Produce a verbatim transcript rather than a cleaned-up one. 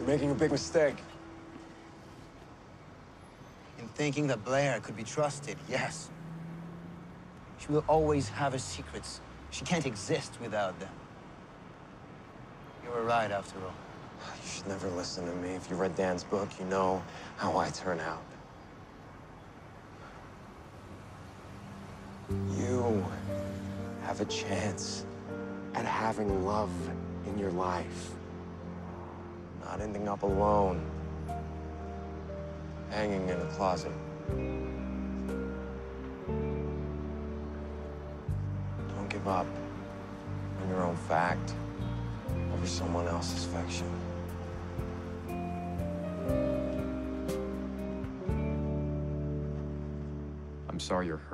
You're making a big mistake. In thinking that Blair could be trusted, yes. She will always have her secrets. She can't exist without them. You were right, after all. You should never listen to me. If you read Dan's book, you know how I turn out. You have a chance at having love in your life. Not ending up alone, hanging in a closet. Don't give up on your own fact over someone else's fiction. I'm sorry you're hurt.